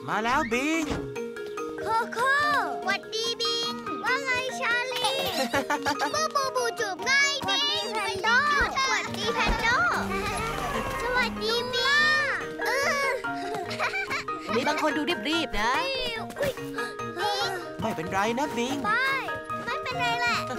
มาแล้วบิงโคโค่หวัดดีบิงว่าไงชาลีบูจูบง่ายบิงแพนโดหวัดดีแพนโดสวัสดีบิงมีบางคนดูรีบๆนะไม่เป็นไรนะบิงไม่เป็นไรแหละ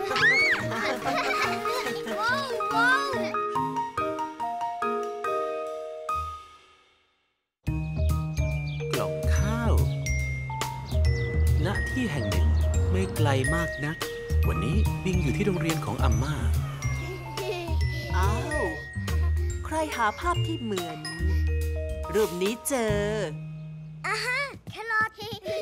กล่องข้าวณที่แห่งหนึ่งไม่ไกลมากนักวันนี้บิงอยู่ที่โรงเรียนของอาม่าอ้าวใครหาภาพที่เหมือนรูปนี้เจอแครอท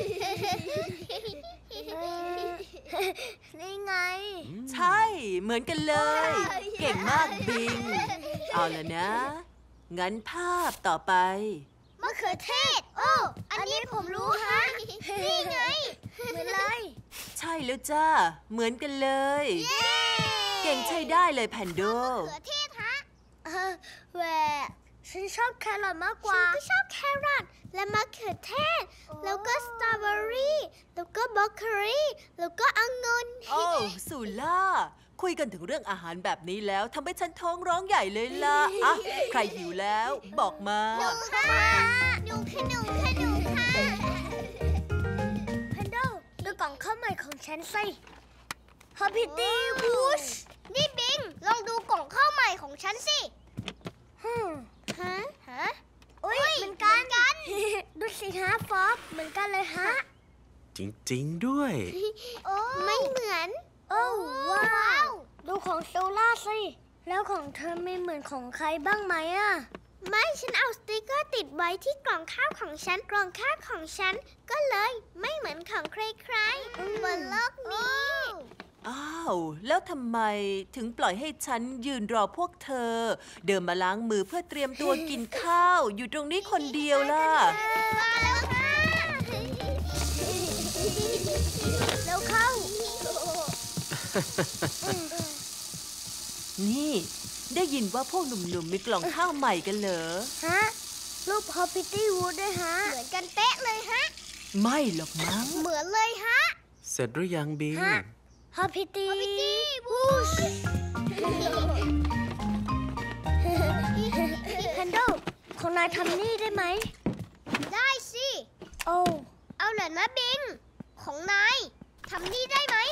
นี่ไงใช่เหมือนกันเลยเก่งมากบิงเอาละนะงั้นภาพต่อไปมะเขือเทศโอ้อันนี้ผมรู้ฮะนี่ไงเหมือนเลยใช่แล้วจ้าเหมือนกันเลยเก่งใช้ได้เลยแพนโดมะเขือเทศฮะแหวะฉันชอบแครอทมากกว่าฉันก็ชอบแครอทและมะเขือเทศแล้วก็สตรอเบอรี่แล้วก็บล็อกเกอรี่แล้วก็องุ่นโอ้สุล่าคุยกันถึงเรื่องอาหารแบบนี้แล้วทำให้ฉันท้องร้องใหญ่เลยล่ะอ่ะใครหิวแล้วบอกมาหนูค่ะหนูค่ะแพนโดดูกล่องข้าวใหม่ของฉันสิฮอปปี้ตี้บูชนี่บิงลองดูกล่องข้าวใหม่ของฉันสิฮะอุ้ยเหมือนกันดูสิฮะฟอบเหมือนกันเลยฮะจริงๆด้วยไม่เหมือนโอ้ว้าวดูของโซล่าสิแล้วของเธอไม่เหมือนของใครบ้างไหมอ่ะไม่ฉันเอาสติ๊กเกอร์ติดไว้ที่กล่องข้าวของฉันกล่องข้าวของฉันก็เลยไม่เหมือนของใครๆบนโลกนี้อ้าวแล้วทำไมถึงปล่อยให้ฉันยืนรอพวกเธอเดินมาล้างมือเพื่อเตรียมตัวกินข้าวอยู่ตรงนี้คนเดียวล่ะมาแล้วค่ะแล้วเข้านี่ได้ยินว่าพวกหนุ่มๆมีกล่องข้าวใหม่กันเหรอฮะรูปฮอปปี้ตี้วูดด้วยฮะเหมือนกันเป๊ะเลยฮะไม่หรอกมั้งเหมือนเลยฮะเสร็จหรือยังบิงฮอปปี้ตี้วูชแพนโดของนายทำนี่ได้ไหมได้สิเอาเหรอนะบิงของนายทำนี่ได้ไหม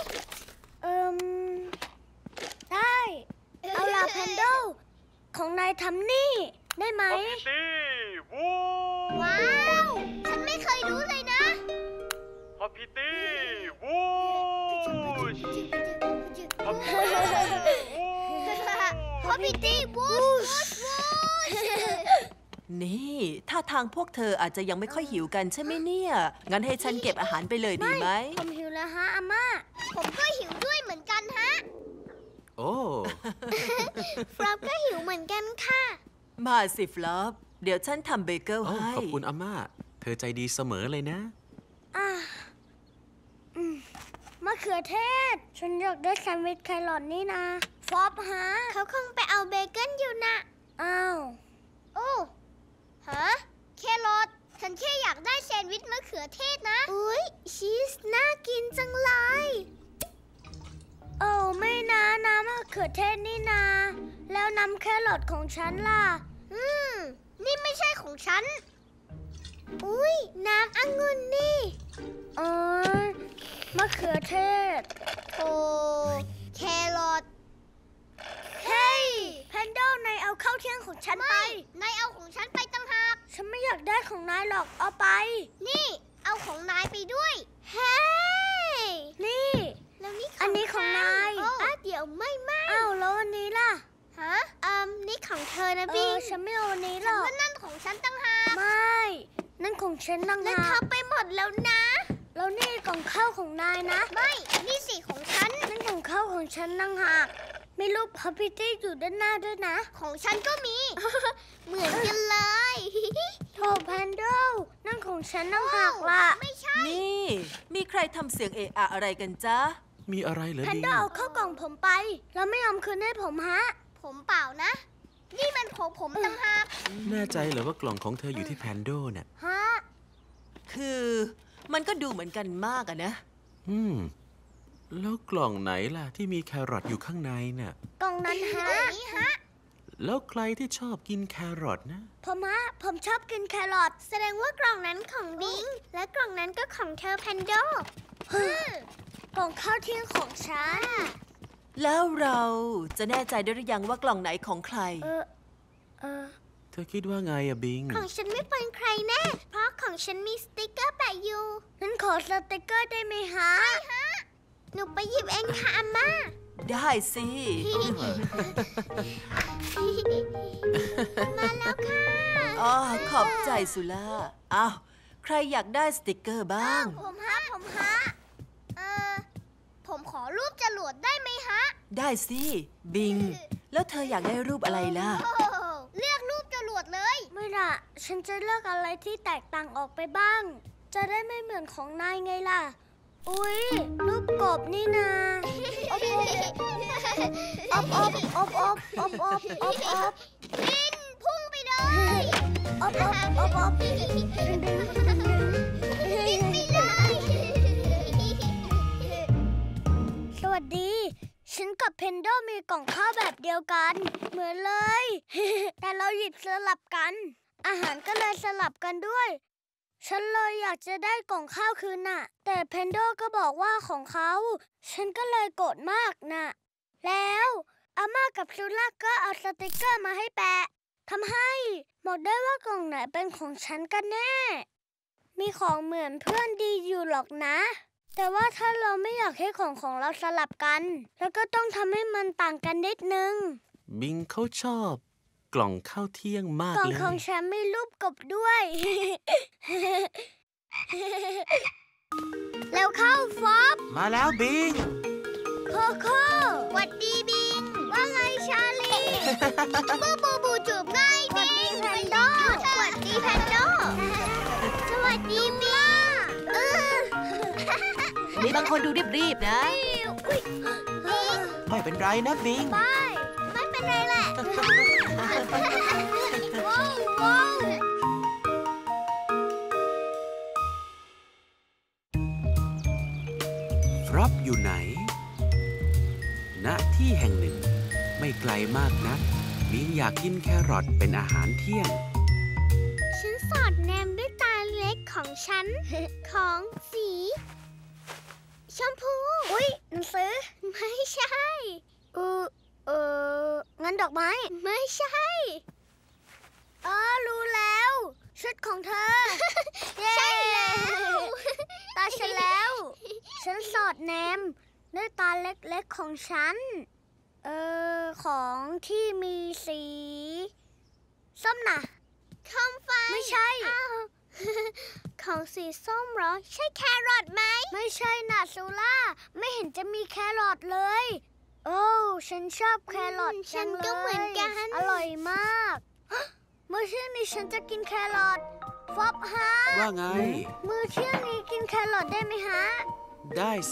ได้เอาล่ะแพนโดของนายทำนี่ได้ไหมฮอปปี้ตี้วูว้าวฉันไม่เคยรู้เลยนะฮอปปี้ตี้วูฮอปปี้ตี้วูนี่ท่าทางพวกเธออาจจะยังไม่ค่อยหิวกันใช่ไหมเนี่ยงั้นให้ฉันเก็บอาหารไปเลยดีไหมผมหิวแล้วฮะอาม่าผมก็หิวด้วยเหมือนกันฮะโอ้ฟลอปก็หิวเหมือนกันค่ะมาสิฟลอปเดี๋ยวฉันทำเบเกิลให้ขอบคุณอาม่าเธอใจดีเสมอเลยนะมะเขือเทศฉันอยากได้แซนด์วิชแครอทนี่นะฟอบฮะเขาคงไปเอาเบเกิลอยู่นะอ้าวโอ้ฮะแครอทฉันแค่อยากได้แซนด์วิชมะเขือเทศนะอุ๊ยชีสน่ากินจังเลยโอ้ไม่นะน้ำมะเขือเทศนี่นาแล้วน้ำแครอทของฉันล่ะนี่ไม่ใช่ของฉันอุ๊ยน้ำองุ่นนี่มะเขือเทศโอ้แครอทเฮ้ยแพนโดนายเอาข้าวเที่ยงของฉันไปนายเอาของฉันไปตั้งหากฉันไม่อยากได้ของนายหรอกเอาไปนี่เอาของนายไปด้วยเฮ้ยนี่แล้วนี่อันนี้ของนายเดี๋ยวไม่อ้าวแล้วอันนี้ล่ะฮะนี่ของเธอนะพี่ฉันไม่เอาอันนี้หรอกฉันว่านั่นของฉันตั้งหากไม่นั่นของฉันตั้งหากนั่นเธอไปหมดแล้วนะแล้วนี่กล่องข้าวของนายนะไม่นี่สิของฉันนั่นของข้าวของฉันตั้งหากมีรูปฮอปปี้ตี้อยู่ด้านหน้าด้วยนะของฉันก็มี เหมือนกันเลยโถแพนโดนั่นของฉันตั้งหากล่ะไม่ใช่นี่มีใครทำเสียงเอะอะอะไรกันจ๊ะมีอะไรเหรอแพนโดเอาเข้ากล่องผมไปแล้วไม่ยอมคืนให้ผมฮะผมเปล่านะนี่มันของผมตั้งหากแน่ใจเหรอว่ากล่องของเธออยู่ที่แพนโดน่ะคคือมันก็ดูเหมือนกันมากอะนะแล้วกล่องไหนล่ะที่มีแครอทอยู่ข้างในน่ะกล่องนั้นฮะแล้วใครที่ชอบกินแครอทนะผมชอบกินแครอทแสดงว่ากล่องนั้นของบิงและกล่องนั้นก็ของเธอแพนโดกล่องข้าวเที่ยงของฉันแล้วเราจะแน่ใจได้หรือยังว่ากล่องไหนของใครเธอคิดว่าไงอะบิงของฉันไม่เป็นใครแน่ เพราะของฉันมีสติกเกอร์แปะอยู่งั้นขอสติกเกอร์ได้ไหมฮะ ใช่ฮะ หนูไปหยิบเองค่ะอาม่าได้สิมาแล้วค่ะอ๋อขอบใจสุล่าอ้าวใครอยากได้สติกเกอร์บ้างผมฮะ ผมขอรูปจรวดได้ไหมฮะได้สิ บิง แล้วเธออยากได้รูปอะไรล่ะเลือกรูปจรวดเลย ไม่ล่ะ ฉันจะเลือกอะไรที่แตกต่างออกไปบ้าง จะได้ไม่เหมือนของนายไงล่ะ อุ๊ย รูปกบนี่นาอบบินพุ่งไปเลยอบบินไปเลยสวัสดี ฉันกับเพนโดมีกล่องข้าวแบบเดียวกัน เหมือนเลย แต่เราหยิบสลับกัน อาหารก็เลยสลับกันด้วย ฉันเลยอยากจะได้กล่องข้าวคืนน่ะ แต่เพนโดก็บอกว่าของเขา ฉันก็เลยโกรธมากน่ะ แล้วอาม่ากับซูล่าก็เอาสติกเกอร์มาให้แปะทำให้บอกได้ว่ากล่องไหนเป็นของฉันกันแน่ มีของเหมือนเพื่อนดีอยู่หรอกนะ แต่ว่าถ้าเราไม่อยากให้ของเราสลับกัน แล้วก็ต้องทำให้มันต่างกันนิดนึงบิงเขาชอบ กล่องข้าวเที่ยงมากกล่องเลยของฉันมีรูปกบด้วย แล้วเข้าฟอบมาแล้วบิงโคโค่หวัดดีบิง ว่าไงชาลี บูจูบง่ายบิงแพนโดหวัดดีแพนโดสวัสดีบิงมีบางคนดูรีบๆนะไม่เป็นไรนะบิงไม่เป็นไรแหละ ว้าวฟรอปอยู่ไหน ณ ที่แห่งหนึ่ง ไม่ไกลมากนัก บิงอยากกินแครอทเป็นอาหารเที่ยงฉันสอดแนมด้วยตาเล็กของฉัน ของสีชมพู อุ๊ยหนังสือ ไม่ใช่งั้นดอกไม้ ไม่ใช่รู้แล้ว ชุดของเธอ ใช่แล้ว ตาฉันแล้ว ฉันสอดแนมด้วยตาเล็กๆของฉัน ของที่มีสีส้มน่ะโคมไฟไม่ใช่ ของสีส้มเหรอ ใช่แครอทไหม ไม่ใช่น่ะซูล่า ไม่เห็นจะมีแครอทเลย โอ้ฉันชอบแครอทจังเลย ฉันก็เหมือนกัน อร่อยมากมื้อเที่ยงนี้ฉันจะกินแครอทฟอบฮะว่าไงมื้อเที่ยงนี้กินแครอทได้ไหมฮะได้สิ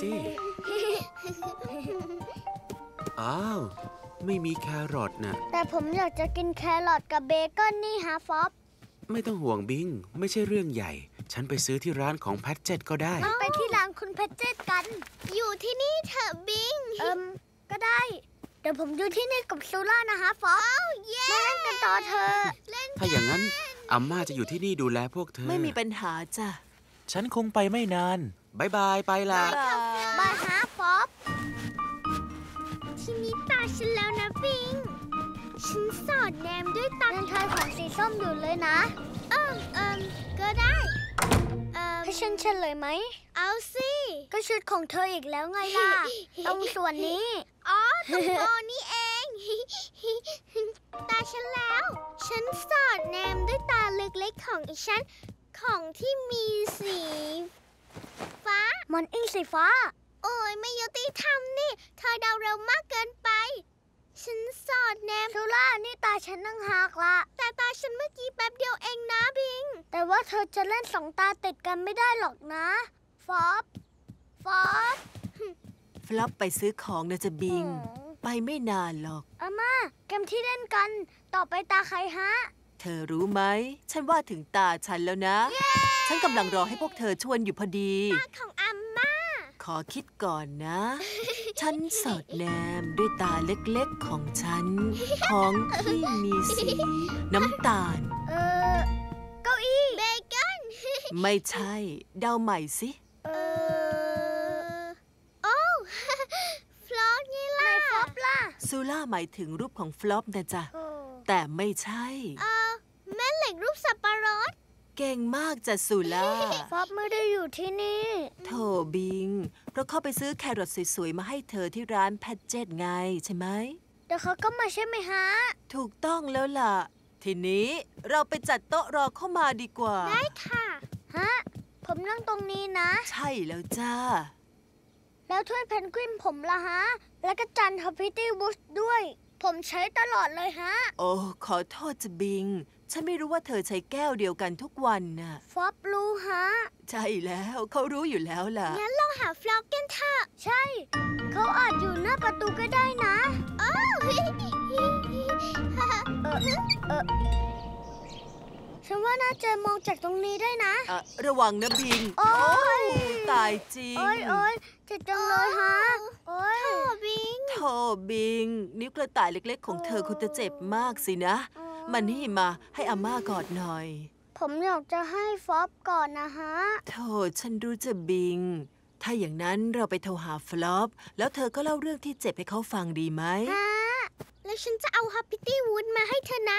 อ้าว ไม่มีแครอทน่ะแต่ผมอยากจะกินแครอทกับเบคอนนี่ฮะฟอบไม่ต้องห่วงบิง ไม่ใช่เรื่องใหญ่ ฉันไปซื้อที่ร้านของแพทเจ็ตก็ได้ไปที่ร้านคุณเพชรเจตกัน อยู่ที่นี่เถอะบิง ก็ได้ เดี๋ยวผมอยู่ที่นี่กับซูล่านะฮะฟอมาเล่นกันต่อเธอถ้าอย่างนั้นอาม่าจะอยู่ที่นี่ดูแลพวกเธอไม่มีปัญหาจ้ะฉันคงไปไม่นานบายบายไปละบายฮะฟอบทีนี้ตาฉันแล้วนะบิง ฉันสอดแนมด้วยตาเธอของสีส้มอยู่เลยนะ ก็ได้ ให้ฉันเฉลยไหม เอาสิ ก็ชุดของเธออีกแล้วไงล่ะ ตรงส่วนนี้ อ๋อ ตรงคอนี้เอง ตาฉันแล้ว ฉันสอดแนมด้วยตาเล็กๆของอีฉัน ของที่มีสีฟ้า มันอิงสีฟ้า โอ้ยไม่ยุติธรรมนี่ เธอเดาเร็วมากเกินไป ฉันสอดแนมซูล่านี่ตาฉันนั่งหักละแต่ตาฉันเมื่อกี้แป๊บเดียวเองนะบิง แต่ว่าเธอจะเล่นสองตาติดกันไม่ได้หรอกนะฟอบฟลอปไปซื้อของนะจะบิง ไปไม่นานหรอกอาม่าเกมที่เล่นกัน ต่อไปตาใครฮะเเธอรู้ไหมฉันว่าถึงตาฉันแล้วนะ ฉันกำลังรอให้พวกเธอชวนอยู่พอดีของอาม่าขอคิดก่อนนะ ฉันสอดแนมด้วยตาเล็กๆของฉัน ของที่มีสีน้ำตาลเก้าอี้เบคอนไม่ใช่เดาใหม่สิโอ้ฟลอปนี่ล่ะไม่ฟลอปล่ะซูล่าหมายถึงรูปของฟลอปนะจ๊ะแต่ไม่ใช่แม่เหล็กรูปสับปะรดเก่งมากจ้ะซูล่าฟลอปไม่ได้อยู่ที่นี่โธ่บิงเราเข้าไปซื้อแครอทสวยๆมาให้เธอที่ร้านแพทเจตไงใช่ไหมเดี๋ยวเขาก็มาใช่ไหมฮะถูกต้องแล้วล่ะทีนี้เราไปจัดโต๊ะรอเข้ามาดีกว่าได้ค่ะฮะผมนั่งตรงนี้นะใช่แล้วจ้าแล้วถ้วยเพนกวินผมล่ะฮะแล้วก็จานฮับพิตตี้บูชด้วยผมใช้ตลอดเลยฮะโอ้ขอโทษจะบิงฉันไม่รู้ว่าเธอใช้แก้วเดียวกันทุกวันน่ะฟลอปรู้ฮะใช่แล้วเขารู้อยู่แล้วล่ะงั้นลองหาฟลอปกันเถอะใช่เขาอาจอยู่หน้าประตูก็ได้นะฉันว่าน่าจะมองจากตรงนี้ได้นะระวังนะบิงโอ้ยตายจริงโอ้ยเจ็บจังเลยฮะโอ้ยโธ่บิงนิ้วกระต่ายเล็กๆของเธอคงจะเจ็บมากสินะมานี่มาให้อาม่ากอดหน่อยผมอยากจะให้ฟลอปก่อนนะฮะโธ่ฉันรู้จะบิงถ้าอย่างนั้นเราไปโทรหาฟลอปแล้วเธอก็เล่าเรื่องที่เจ็บให้เขาฟังดีไหมฮะแล้วฉันจะเอาฮับพิตตี้วูดมาให้เธอนะ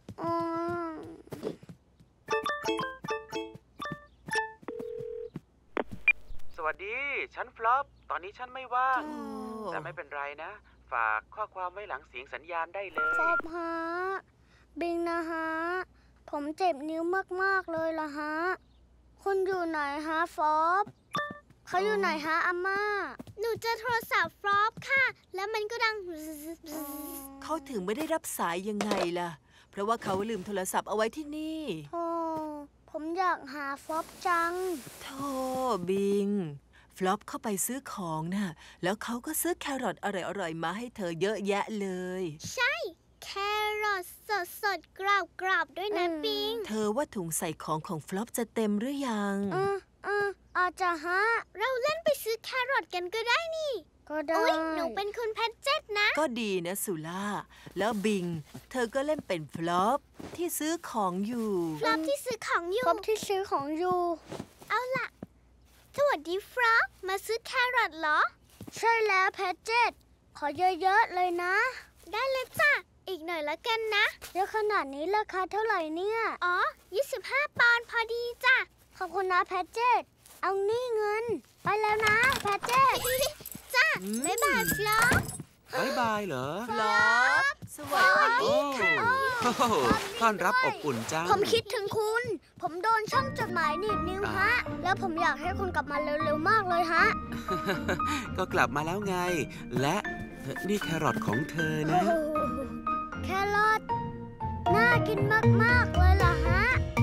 สวัสดีฉันฟลอปตอนนี้ฉันไม่ว่างแต่ไม่เป็นไรนะฝากข้อความไว้หลังเสียงสัญญาณได้เลยฟลอปฮะบิงนะฮะผมเจ็บนิ้วมากๆเลยล่ะฮะคุณอยู่ไหนฮะฟลอปเขาอยู่ไหนฮะอาม่าหนูจะโทรศัพท์ฟลอปค่ะแล้วมันก็ดังเขาถึงไม่ได้รับสายยังไงล่ะเพราะว่าเขาลืมโทรศัพท์เอาไว้ที่นี่โธ่ผมอยากหาฟลอปจังโธ่บิงฟลอปเข้าไปซื้อของน่ะแล้วเขาก็ซื้อแครอทอร่อยๆมาให้เธอเยอะแยะเลยใช่แครอทสดๆกรอบๆด้วยนะบิงเธอว่าถุงใส่ของของฟลอปจะเต็มหรือยังอาจจะฮะเราเล่นไปซื้อแครอทกันก็ได้นี่ก็ได้หนูเป็นคุณแพทเจ็ตนะก็ดีนะซูล่าแล้วบิงเธอก็เล่นเป็นฟลอปที่ซื้อของอยู่ฟลอปที่ซื้อของอยู่ฟลอปที่ซื้อของอยู่เอาล่ะสวัสดีฟลอปมาซื้อแครอทเหรอใช่แล้วแพทเจ็ตขอเยอะๆเลยนะได้เลยจ้ะอีกหน่อยละกันนะเยอะขนาดนี้ราคาเท่าไหร่เนี่ยอ๋อ25 ปอนด์พอดีจ้ะขอบคุณนะแพทเจ็ตเอานี่เงินไปแล้วนะแพทเจ็ตจ้ะบ๊ายบายฟลอปบ๊ายบายเหรอฟลอปสวัสดีค่ะต้อนรับอบอุ่นจังผมคิดถึงคุณผมโดนช่องจดหมายหนีบนิ้วฮะแล้วผมอยากให้คุณกลับมาเร็วๆมากเลยฮะก็กลับมาแล้วไงและนี่แครอทของเธอนะแครอทน่ากินมากๆเลยล่ะฮะ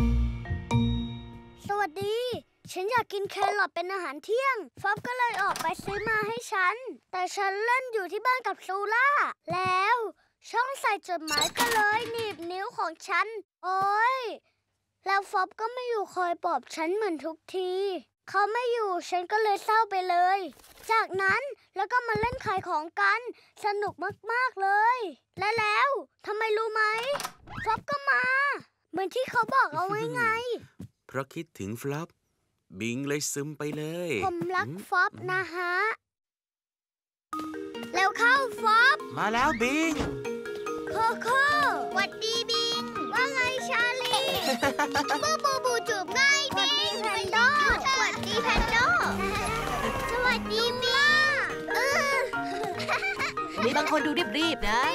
สวัสดีฉันอยากกินแครอทเป็นอาหารเที่ยงฟอบก็เลยออกไปซื้อมาให้ฉันแต่ฉันเล่นอยู่ที่บ้านกับซูล่าแล้วช่องใส่จดหมายก็เลยหนีบนิ้วของฉันโอ๊ยแล้วฟอบก็ไม่อยู่คอยปลอบฉันเหมือนทุกทีเขาไม่อยู่ฉันก็เลยเศร้าไปเลยจากนั้นแล้วก็มาเล่นขายของกันสนุกมากๆเลยและแล้วทำไมรู้ไหมฟอบก็มาเหมือนที่เขาบอกเอาไว้ไงเพราะคิดถึงฟลอปบิงเลยซึมไปเลยผมรักฟอบนะฮะแล้วเข้าฟอบมาแล้วบิงโคโค่หวัดดีบิงว่าไงชาลีบูจูบง่ายบิงแพนโดสวัสดีแพนโดสวัสดีบิงมีบางคนดูรีบๆนะ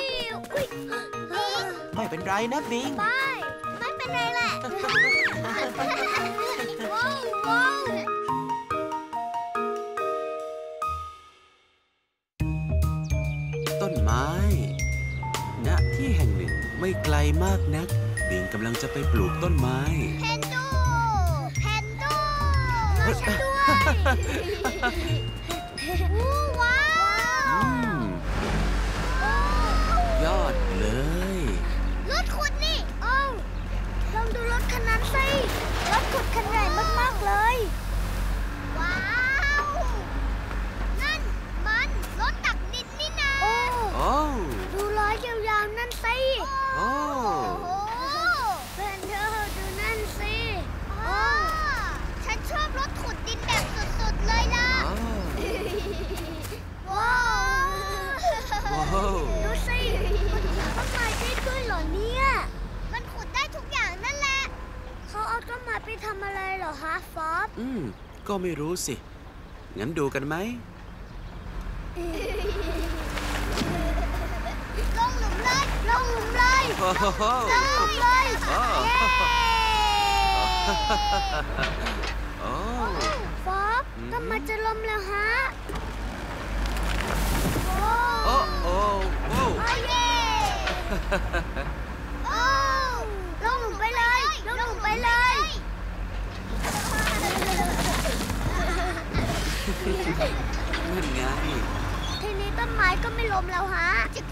ไม่เป็นไรนะบิงไม่เป็นไรแหละต้นไม้ณที่แห่งหนึ่งไม่ไกลมากนักบิงกำลังจะไปปลูกต้นไม้แพนโดช่วยฉันด้วยว้าวยอดเลยรถขุดนี่โอ้นั้นสิรถขุดคันใหญ่มากๆเลยว้าวนั่นมันรถตักดินนี่นาโอ้ดูล้อยาวๆนั่นสิโอ้เพื่อนเธอดูนั่นสิฉันชอบรถขุดดินแบบสุดๆเลยล่ะว้าว ดูสิมันขุดต้นไม้ได้ด้วยเหรอเนี่ยมันขุดได้ทุกอย่างนั่นแหละเขาเอาต้นไม้ไปทำอะไรเหรอฮะฟอบก็ไม่รู้สิ งั้นดูกันไหมลงหลุมเลยลงหลุมเลยโอ้โหลงหลุมเลยเย้โอ้ฟอบต้นไม้จะล้มแล้วฮะโอ้โอ้โอ้โอ้เย้โอ้ลงหลุมไปเลยลงหลุมไปเลยนั่นไงทีนี้ต้นไม้ก็ไม่ล้มแล้วฮะจิก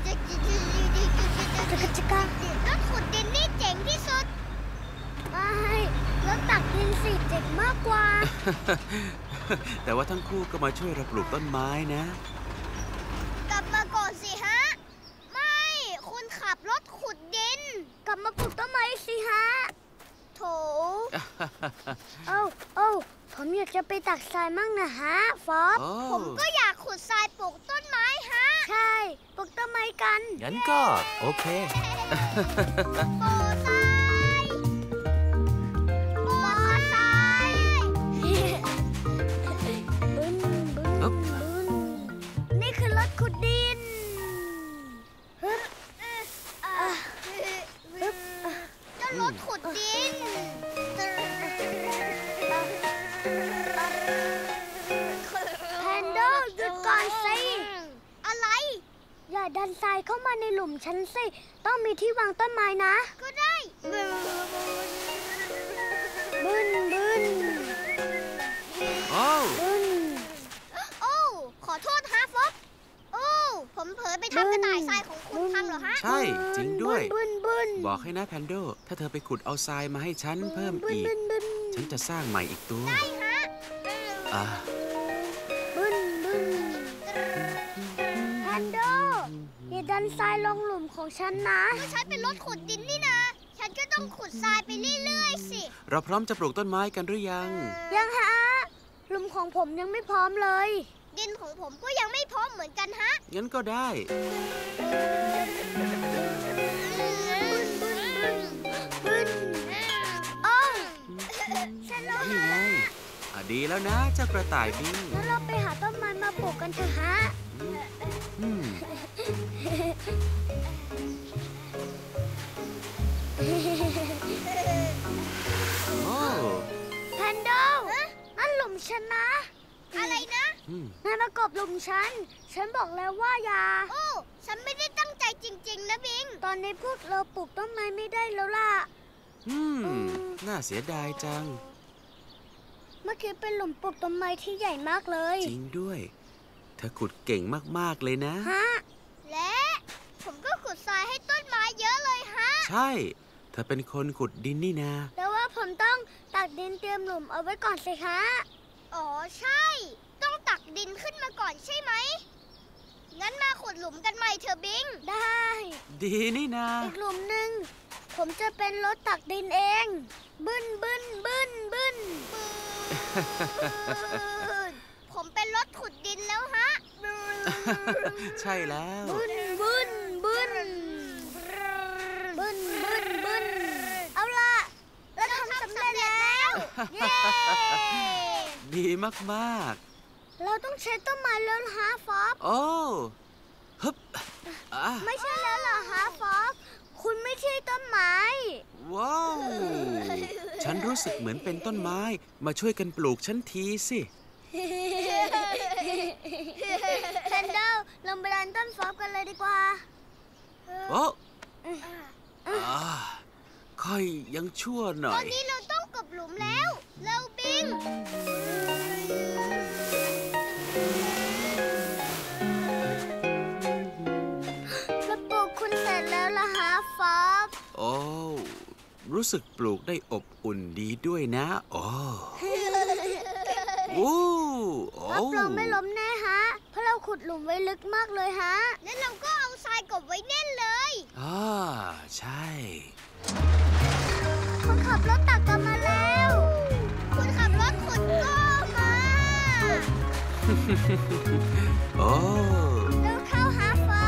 รถขุดดินนี่เจ๋งที่สุดไม่รถตักดินสิเจ๋งมากกว่าแต่ว่าทั้งคู่ก็มาช่วยเราปลูกต้นไม้นะกลับมาก่อนสิฮะ ไม่ คุณขับรถขุดดิน กลับมาปลูกต้นไม้สิฮะ โถ เอ้าผมอยากจะไปตักทรายมั่งนะฮะฟอบโอ้ผมก็อยากขุดทรายปลูกต้นไม้ฮะ ใช่ ปลูกต้นไม้กันงั้นก็โอเคปลูกทรายปลูกทรายบึ้นนี่คือรถขุดดินฮึบเจ้ารถขุดดินแพนโดหยุดก่อนสิอะไร อย่าดันทรายเข้ามาในหลุมฉันสิ ต้องมีที่วางต้นไม้นะ ก็ได้บึ้นโอ้โอ้ขอโทษฮะฟอบโอ้ผมเผลอไปทำกระต่ายทรายของคุณพังเหรอฮะใช่จริงด้วยบึ้นบอกให้นะแพนโด ถ้าเธอไปขุดเอาทรายมาให้ฉันเพิ่มอีก ฉันจะสร้างใหม่อีกตัวได้ฮะอ่าบึ้นแพนโดอย่าดันทรายลงหลุมของฉันนะก็ฉันเป็นรถขุดดินนี่นะ ฉันก็ต้องขุดทรายไปเรื่อยๆสิเราพร้อมจะปลูกต้นไม้กันหรือยังยังฮะหลุมของผมยังไม่พร้อมเลย ดินของผมก็ยังไม่พร้อมเหมือนกันฮะงั้นก็ได้บึ้นโอ้ฉันลงนี่มาไงดีแล้วนะเจ้ากระต่ายบิงแล้วเราไปหาต้นไม้มาปลูกกันเถอะฮะอืมโอ้แพนโดนั่นหลุมฉันนะ อะไรนะ นายมากบหลุมฉันบอกแล้วว่าอย่า โอ้ ฉันไม่ได้ตั้งใจจริงๆนะบิง ตอนนี้พวกเราปลูกต้นไม้ไม่ได้แล้วล่ะน่าเสียดายจังเมื่อกี้เป็นหลุมปลูกต้นไม้ที่ใหญ่มากเลยจริงด้วย เธอขุดเก่งมากๆเลยนะฮะ และผมก็ขุดทรายให้ต้นไม้เยอะเลยฮะใช่ เธอเป็นคนขุดดินนี่นาแต่ว่าผมต้องตักดินเตรียมหลุมเอาไว้ก่อนสิคะอ๋อใช่ ต้องตักดินขึ้นมาก่อนใช่ไหม งั้นมาขุดหลุมกันใหม่เถอะบิง ได้ดีนี่นาอีกหลุมหนึ่งผมจะเป็นรถตักดินเอง บึ้นผมเป็นรถขุดดินแล้วฮะใช่แล้วบึ้นเอาล่ะเราทำสำเร็จแล้ว เย้ดีมากเราต้องใช้ต้นไม้แล้วฮะฟอบๆ โอ้ฮึบอ่ะไม่ใช่แล้วเหรอฮะฟอบคุณไม่ใช่ต้นไม้ว้าว ฉันรู้สึกเหมือนเป็นต้นไม้ มาช่วยกันปลูกฉันทีสิแพนโดลงไปดันต้นฟอบกันเลยดีกว่าโอ้ค่อยยังชั่วหน่ตออนยนี้เราต้องกบหลุมแล้วเร็วบิง เราปลูกคุณเสร็จแล้วล่ะฮะฟอบโอ้ รู้รู้สึกปลูกได้อบอุ่นดีด้วยนะอ๋อโอ้รับรองไม่ล้มแน่ฮะเพราะเราขุดหลุมไว้ลึกมากเลยฮะแล้วเราก็เอาทรายกบไว้แน่นเลยใช่คนขับรถตักกันมาแล้วคนขับรถขุดก็มาโอ้เร็วเข้าหาฟ้า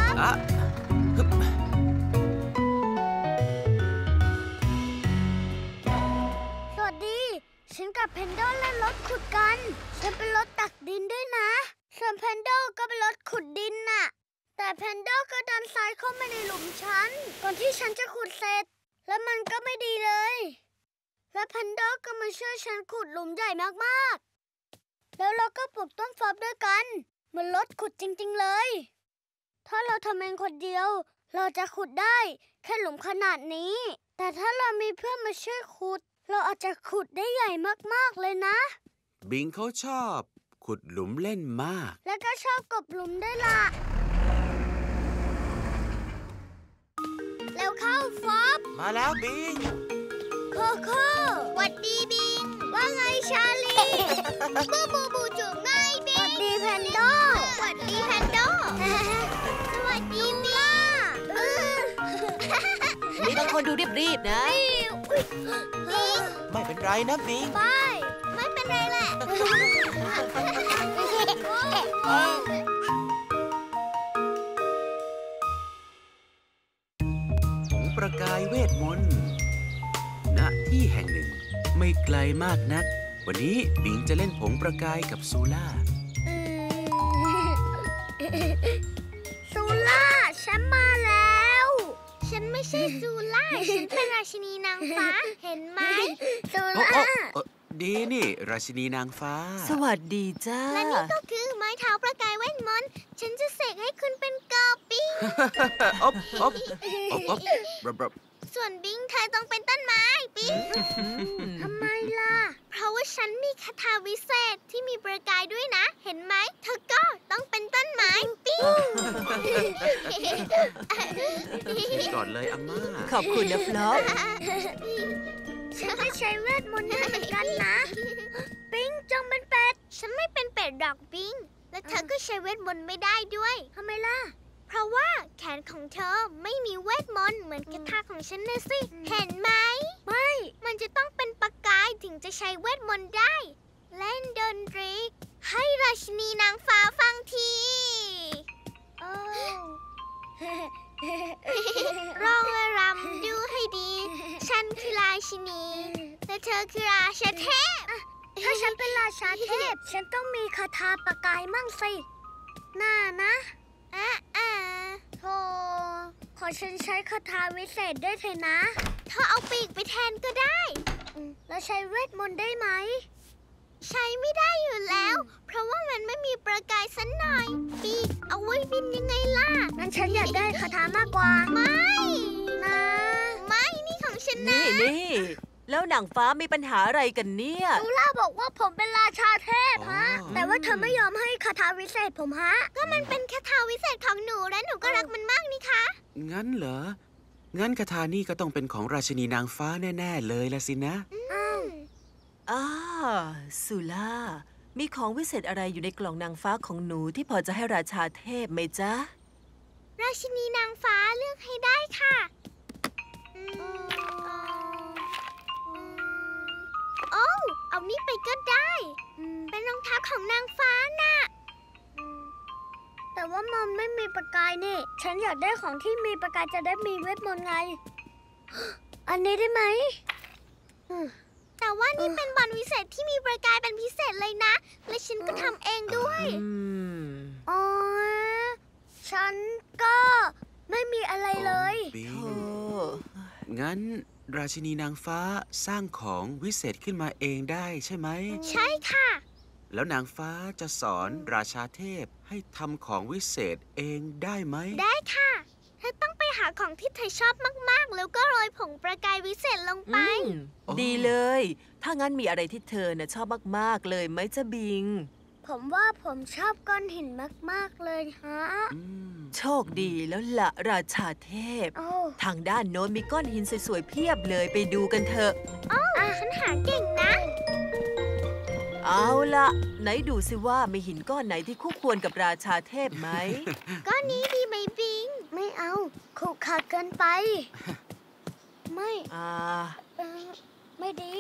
สวัสดีฉันกับเพนโดเล่นรถขุดกันฉันเป็นรถตักดินด้วยนะส่วนเพนโดก็เป็นรถขุดดินน่ะแต่เพนโดก็ดันทรายเข้ามาในหลุมฉันก่อนที่ฉันจะขุดเสร็จแล้วมันก็ไม่ดีเลยและเพนโดก็มาช่วยฉันขุดหลุมใหญ่มากๆแล้วเราก็ปลูกต้นฟอบด้วยกันเหมือนรถขุดจริงๆเลยถ้าเราทำเองคนเดียวเราจะขุดได้แค่หลุมขนาดนี้แต่ถ้าเรามีเพื่อนมาช่วยขุดเราอาจจะขุดได้ใหญ่มากๆเลยนะบิงเขาชอบขุดหลุมเล่นมากแล้วก็ชอบกบหลุมด้วยล่ะแล้วเข้าฟอบมาแล้วบิงโคโค่หวัดดีบิงว่าไงชาลีบูจูบไงบิงหวัดดีแพนโดหวัดดีแพนโดสวัสดีบิงนี่ต้องคนดูรีบๆนะไม่เป็นไรนะบิงไม่เป็นไรแหละผงประกายเวทมนต์ณที่แห่งหนึ่งไม่ไกลมากนักวันนี้บิงจะเล่นผงประกายกับซูล่าซูล่าฉันมาแล้วฉันไม่ใช่ซูล่าฉันเป็นราชินีนางฟ้าเห็นไหมซูล่าดีนี่ราชินีนางฟ้าสวัสดีจ้าและนี่ก็คือไม้เท้าประกายเวทมนต์ฉันจะเสกให้คุณเป็นกอปิงส่วนบิงเธอต้องเป็นต้นไม้ปิงทำไมล่ะเพราะว่าฉันมีคาถาวิเศษที่มีประกายด้วยนะเห็นไหมเธอก็ต้องเป็นต้นไม้ปิงก่อนเลยอาม่าขอบคุณนะฟลอปฉันก็ใช้เวทมนต์ได้เหมือนกันนะปิงจงเป็นเป็ดฉันไม่เป็นเป็ดดอกปิงและเธอก็ใช้เวทมนต์ไม่ได้ด้วยทำไมล่ะเพราะว่าแขนของเธอไม่มีเวทมนต์เหมือนกระทาของฉันนะสิเห็นไหมไม่มันจะต้องเป็นประกายถึงจะใช้เวทมนต์ได้เล่นดนตรีให้ราชินีนางฟ้าฟังทีร้องและรำดูให้ดีฉันคือราชินีและเธอคือราชาเทพถ้าฉันเป็นราชาเทพฉันต้องมีคาถาประกายมั่งสิน่านะโธ่ขอฉันใช้คาถาวิเศษด้วยเถอะนะเธอเอาปีกไปแทนก็ได้แล้วใช้เวทมนต์ได้ไหมใช้ไม่ได้อยู่แล้วเพราะว่ามันไม่มีประกายสักหน่อยปีกเอาไว้บินยังไงล่ะงั้นฉันอยากได้คาถามากกว่าไม่นะไม่นี่ของฉันนะนี่แล้วนางฟ้ามีปัญหาอะไรกันเนี่ยซูล่าบอกว่าผมเป็นราชาเทพฮะแต่ว่าเธอไม่ยอมให้คาถาวิเศษผมฮะก็มันเป็นคาถาวิเศษของหนูและหนูก็รักมันมากนี่คะงั้นเหรองั้นคาถานี่ก็ต้องเป็นของราชินีนางฟ้าแน่ๆเลยละสินะซูล่ามีของวิเศษอะไรอยู่ในกล่องนางฟ้าของหนูที่พอจะให้ราชาเทพไหมจ๊ะราชินีนางฟ้าเลือกให้ได้ค่ะเอานี่ไปก็ได้เป็นรองเท้าของนางฟ้าน่ะแต่ว่ามันไม่มีประกายนี่ฉันอยากได้ของที่มีประกายจะได้มีเวทมนต์ไงอันนี้ได้ไหมแต่ว่านี่เป็นบอลวิเศษที่มีประกายเป็นพิเศษเลยนะและฉันก็ทำเองด้วยฉันก็ไม่มีอะไรเลยงั้นราชินีนางฟ้าสร้างของวิเศษขึ้นมาเองได้ใช่ไหมใช่ค่ะแล้วนางฟ้าจะสอนราชาเทพให้ทำของวิเศษเองได้ไหมได้ค่ะเธอต้องไปหาของที่เธอชอบมากๆแล้วก็โรยผงประกายวิเศษลงไปดีเลยถ้างั้นมีอะไรที่เธอชอบมากๆเลยไหมจ๊ะบิงผผมว่าผมชอบก้อนหินมากๆเลยฮะโชคดีแล้วละราชาเทพโอ้ทางด้านโน้นมีก้อนหินสวยๆเพียบเลยไปดูกันเถอะฉันหาเก่งนะเอาละไหนดูสิว่ามีหินก้อนไหนที่คู่ควรกับราชาเทพไหมก้อนนี้ดีไหมบิง ไม่เอาขรุขระเกินไป ไม่ ไม่ดี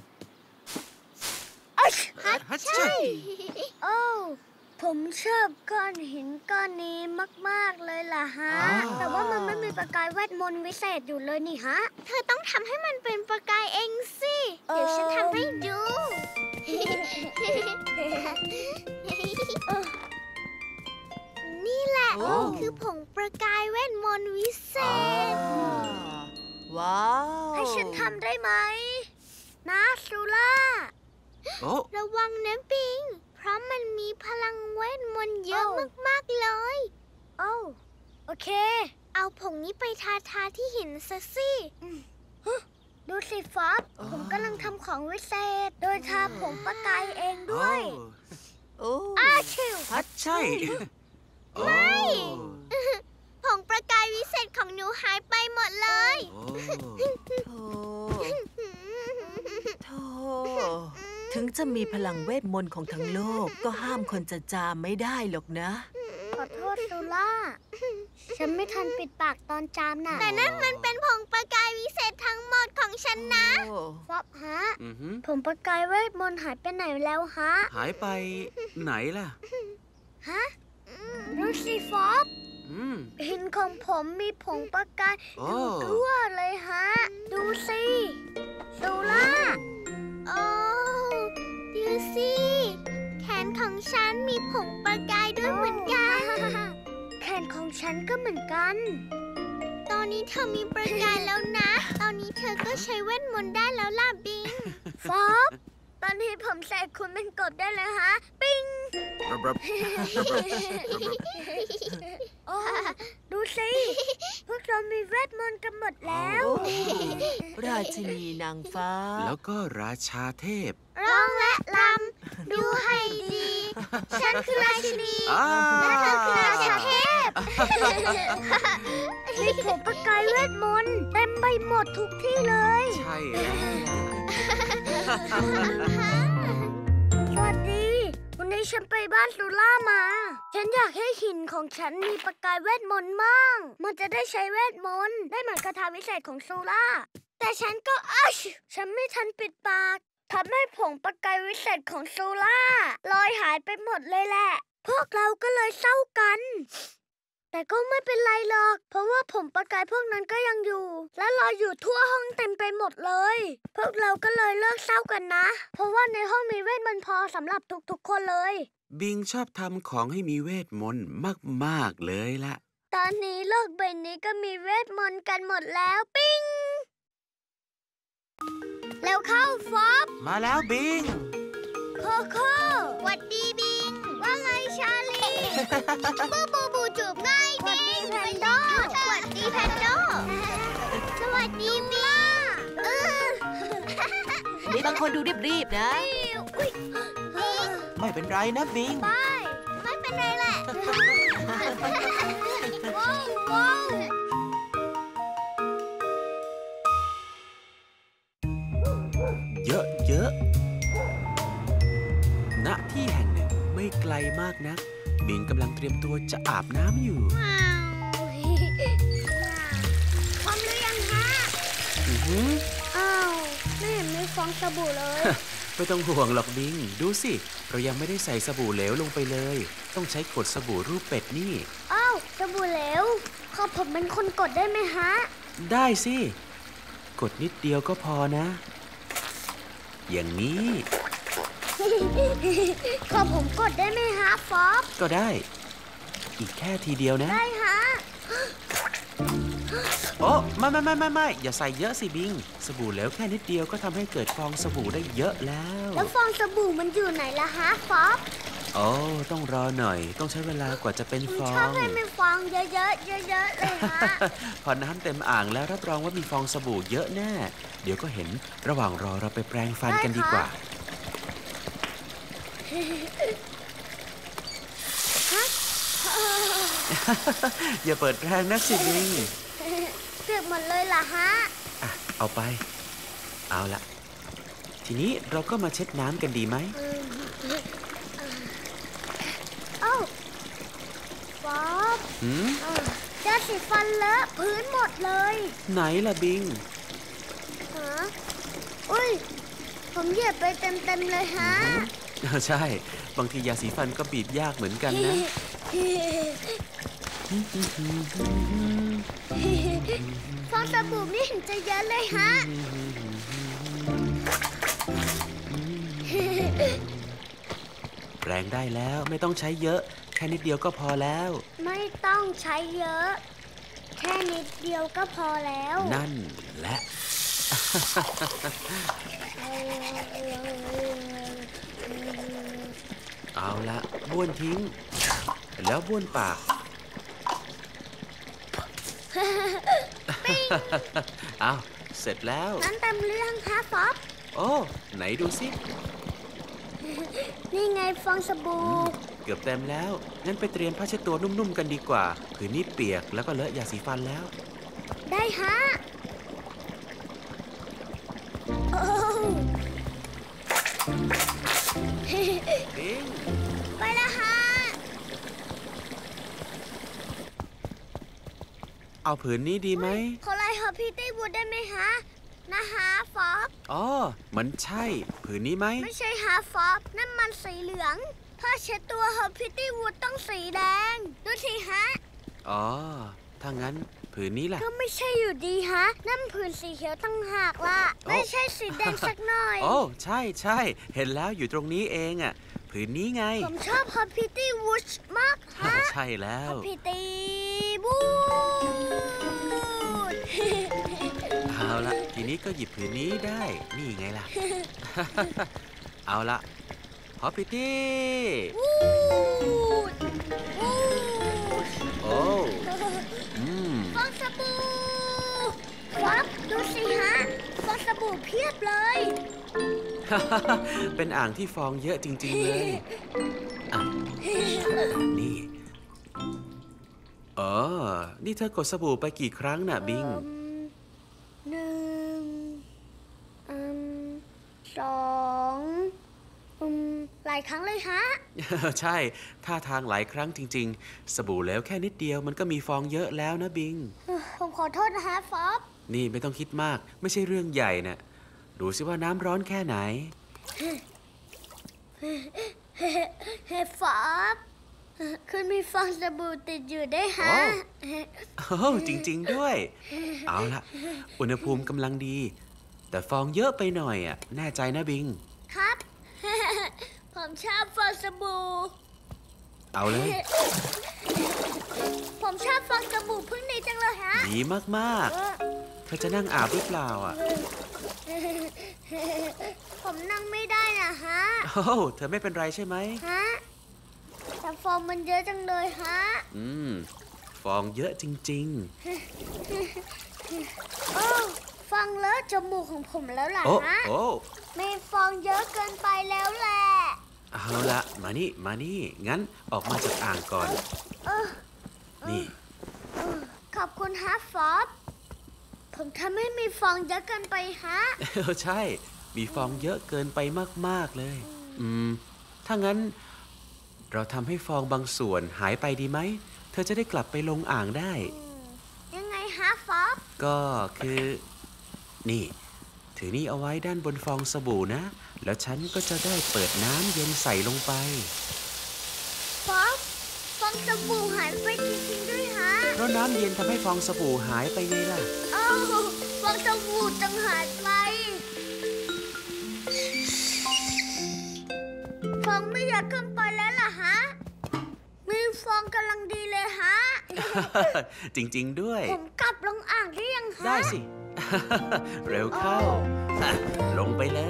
ฮัทใช่โอ้ผมชอบก้อนหินก้อนนี้มากๆเลยล่ะฮะ แต่ว่ามันไม่มีประกายเวทมนต์วิเศษอยู่เลยนี่ฮะ เธอต้องทำให้มันเป็นประกายเองสิ เดี๋ยวฉันทำให้ดู นี่แหละโอ้คือผงประกายเวทมนต์วิเศษว้าวให้ฉันทำได้ไหมนะซูล่าโอ้ระวังนะปิง เพราะมันมีพลังเวทมนต์เยอะมากๆเลยโอเค เอาผงนี้ไปทาที่หินซะสิดูสิฟอบ ผมกำลังทำของวิเศษ โดยทาผงประกายเองด้วยโอ้ชิวฮัทใช่โอ้ผงประกายวิเศษของหนูหายไปหมดเลยโอ้โธ่โธ่ถึงจะมีพลังเวทมนต์ของทั้งโลก ก็ห้ามคนจะจามไม่ได้หรอกนะขอโทษซูล่า ฉันไม่ทันปิดปากตอนจามน่ะ แต่นั่นมันเป็นผงประกายวิเศษทั้งหมดของฉันนะฟอบฮะ ผงประกายเวทมนต์หายไปไหนแล้วฮะหายไปไหนล่ะฮะดูสิฟอบ หินของผมมีผงประกายโอ้ทั่วเลยฮะ ดูสิซูล่า โอ้ดูสิ แขนของฉันมีผงประกายด้วยเหมือนกัน แขนของฉันก็เหมือนกัน ตอนนี้เธอมีประกายแล้วนะ ตอนนี้เธอก็ใช้เวทมนต์ได้แล้วล่ะบิง ฟอบ ตอนนี้ผมใส่คุณเป็นกฎได้เลยฮะ ปิง โอ้ดูสิ พวกเรามีเวทมนต์กันหมดแล้วราชินีนางฟ้าแล้วก็ราชาเทพร้องและลำดูให้ดี ฉันคือราชินี และเธอคือราชาเทพ มีผงประกายเวทมนต์เต็มไปหมดทุกที่เลยใช่แล้วสวัสดี วันนี้ฉันไปบ้านซูล่ามา ฉันอยากให้หินของฉันมีประกายเวทมนต์บ้าง มันจะได้ใช้เวทมนต์ได้เหมือนคาถาวิเศษของซูล่า แต่ฉันก็ฉันไม่ทันปิดปากทำให้ผงประกายวิเศษของซูล่าลอยหายไปหมดเลยแหละ พวกเราก็เลยเศร้ากัน แต่ก็ไม่เป็นไรหรอก เพราะว่าผงประกายพวกนั้นก็ยังอยู่ และลอยอยู่ทั่วห้องเต็มไปหมดเลย พวกเราก็เลยเลิกเศร้ากันนะ เพราะว่าในห้องมีเวทมนต์พอสำหรับทุกๆคนเลยบิงชอบทำของให้มีเวทมนต์มากๆเลยล่ะตอนนี้โลกใบนี้ก็มีเวทมนต์กันหมดแล้วปิ้งแล้วเข้าฟอบมาแล้วบิงโคโค่หวัดดีบิง ว่าไงชาลี บูบูบูจูบง่ายบิงแพนโดสวัสดีแพนโดสวัสดีบิงมีบางคนดูรีบๆนะอุ๊ยไม่เป็นไรนะบิงไม่เป็นไรแหละ ว้าวว้าวเยอะๆ ณ ที่แห่งหนึ่งไม่ไกลมากนัก บิงกำลังเตรียมตัวจะอาบน้ำอยู่พร้อมหรือยังฮะ อ้าว ไม่เห็นมีฟองสบู่เลยไม่ต้องห่วงหรอกบิง ดูสิ เรายังไม่ได้ใส่สบู่เหลวลงไปเลย ต้องใช้กดสบู่รูปเป็ดนี่อ้าวสบู่เหลวขอผมเป็นคนกดได้ไหมฮะได้สิ กดนิดเดียวก็พอนะ อย่างนี้ขอผมกดได้ไหมฮะฟอบก็ได้ อีกแค่ทีเดียวนะได้ฮะโอ้ไม่ อย่าใส่เยอะสิบิง สบู่เหลวแค่นิดเดียวก็ทำให้เกิดฟองสบู่ได้เยอะแล้วแล้วฟองสบู่มันอยู่ไหนล่ะฮะฟอบโอ้ต้องรอหน่อย ต้องใช้เวลากว่าจะเป็นผมฟอชอบงให้มีฟองเยอะๆเยอะๆเลยฮะพอน้ำเต็มอ่างแล้วรับรองว่ามีฟองสบู่เยอะแน่ เดี๋ยวก็เห็นระหว่างรอเราไปแปรงฟันกันดีกว่าฮะอย่าเปิดแรงนักสิบิงเปียกหมดเลยล่ะฮะอ่ะเอาไป เอาละทีนี้เราก็มาเช็ดน้ำกันดีไหมเอ้าป๊อปหืมยาสีฟันเลอะพื้นหมดเลยไหนล่ะบิงฮะอุ้ยผมเหยียบไปเต็มเลยฮะใช่ บางทียาสีฟันก็บีบยากเหมือนกันนะฟองสบู่ไม่เห็นจะเยอะเลยฮะแรงได้แล้วไม่ต้องใช้เยอะ แค่นิดเดียวก็พอแล้วไม่ต้องใช้เยอะ แค่นิดเดียวก็พอแล้วนั่นแหละ เอาละบ้วนทิ้ง แล้วบ้วนปาก เอาเสร็จแล้วนั้นเต็มเรื่องฮะฟอบโอ้ไหนดูสินี่ไงฟองสบู่เกือบเต็มแล้ว งั้นไปเตรียมผ้าเช็ดตัวนุ่มๆกันดีกว่าผืนนี้เปียกแล้วก็เลอะยาสีฟันแล้วได้ฮะโอ้บิงไปแล้วฮะเอาผืนนี้ดีไหมขอไลน์หอพี่ตี้วูดได้ไหมฮะนะฮะฟอบอ๋อ มันใช่ ผืนนี้ไหมไม่ใช่ฮะฟอบนั่นมันสีเหลืองผ้าเช็ดตัวหอพี่ตี้วูดต้องสีแดงดูสิฮะอ๋อ ถ้างั้นผืนนี้ล่ะก็ไม่ใช่อยู่ดีฮะนั่นผืนสีเขียวตั้งหากล่ะโอ้ไม่ใช่สีแดงสักหน่อยโอ้ ใช่ใช่เห็นแล้วอยู่ตรงนี้เองอ่ะ ผืนนี้ไงผมชอบฮอพี่ตี้วูดมากฮะใช่แล้วพี่ตี้วูดเอาละทีนี้ก็หยิบผืนนี้ได้ นี่ไงล่ะ เอาละพอพิตตี้วูดวูดโอ้อืมฟองสบู่ฟับดูสิฮะฟองสบู่เพียบเลยเป็นอ่างที่ฟองเยอะจริง ๆ เลยอ่ะนี่อ๋อนี่เธอกดสบู่ไปกี่ครั้งน่ะบิงหนึ่งสอง หลายครั้งเลยฮะใช่ ท่าทางหลายครั้งจริง ๆ สบู่แล้วแค่นิดเดียวมันก็มีฟองเยอะแล้วนะบิงผมขอโทษนะฮะฟอบนี่ไม่ต้องคิดมาก ไม่ใช่เรื่องใหญ่นะดูสิว่าน้ำร้อนแค่ไหนเฮ้ฟอบคุณมีฟองสบู่ติดอยู่ได้วยฮะโอ้จริง ๆ ด้วย เอาละอุณหภูมิกำลังดี แต่ฟองเยอะไปหน่อยอ่ะ แน่ใจนะบิงครับ ผมชอบฟองสบู่เอาเลยผมชอบฟองสบู่พึ่งนี้จังเลยฮะดีมากๆ เธอจะนั่งอาบหรือเปล่าอ่ะผมนั่งไม่ได้นะฮะโอ้เธอไม่เป็นไรใช่ไหมฮะ แต่ฟองมันเยอะจังเลยฮะฟองเยอะจริงโอ้ฟองเลอะจมูกของผมแล้วล่ะๆ โอ้ฮะโอ้มีฟองเยอะเกินไปแล้วแหละเอาละมานี่ มานี่ งั้นออกมาจากอ่างก่อนเออนี่ขอบคุณฮะฟอบผมทำให้มีฟองเยอะเกินไปฮะใช่ มีฟองเยอะเกินไปมากๆเลย ถ้างั้น เราทำให้ฟองบางส่วนหายไปดีไหม เธอจะได้กลับไปลงอ่างได้ยังไงฮะฟอบก็คือ นี่ ถือนี่เอาไว้ด้านบนฟองสบู่นะ แล้วฉันก็จะได้เปิดน้ำเย็นใส่ลงไปฟอบฟองสบู่หายไปจริงๆด้วยฮะเพราะน้ำเย็นทำให้ฟองสบู่หายไปไงล่ะโอ้ฟองสบู่จังหายไป ฟองไม่เยอะเกินไปแล้วล่ะฮะ มีฟองกำลังดีเลยฮะจริงๆด้วยผมกลับลงอ่างได้ยังฮะได้สิ เร็วเข้า ลงไปเลย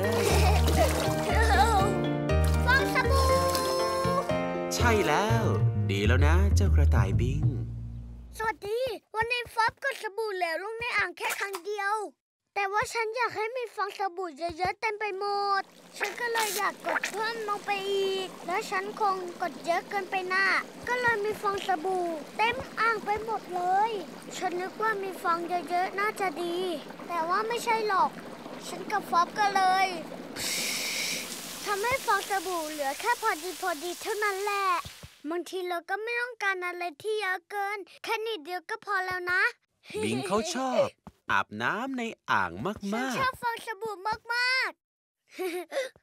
ฟองสบู่ใช่แล้ว ดีแล้วนะเจ้ากระต่ายบิงสวัสดี วันนี้ฟอบกดสบู่เหลวลงในอ่างแค่ครั้งเดียวแต่ว่าฉันอยากให้มีฟองสบู่เยอะๆเต็มไปหมด ฉันก็เลยอยากกดเพิ่มลงไปอีก แล้วฉันคงกดเยอะเกินไปน่ะก็เลยมีฟองสบู่เต็มอ่างไปหมดเลย ฉันนึกว่ามีฟองเยอะๆน่าจะดี แต่ว่าไม่ใช่หรอก ฉันกับฟอบก็เลยทำให้ฟองสบู่เหลือแค่พอดีเท่านั้นแหละ บางทีเราก็ไม่ต้องการอะไรที่เยอะเกิน แค่นิดเดียวก็พอแล้วนะบิงเขาชอบ อาบน้ำในอ่างฉันมากชอบฟองสบู่มากๆ